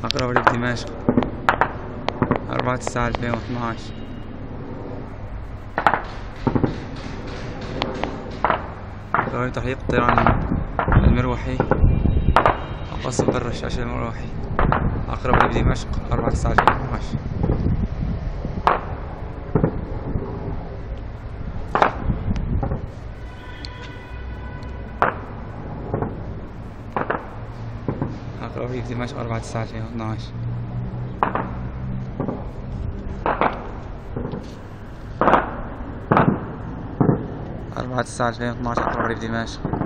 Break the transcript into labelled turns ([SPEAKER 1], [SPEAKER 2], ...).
[SPEAKER 1] أقرب ريف دمشق 4/9/2012. قرار تحقيق الطيران المروحي الخاص بالرشاش المروحي. أقرب ريف دمشق 4/9/2012. أقرب ريف دمشق 4/9/2012. 4/9/2012 أقرب ريف دمشق.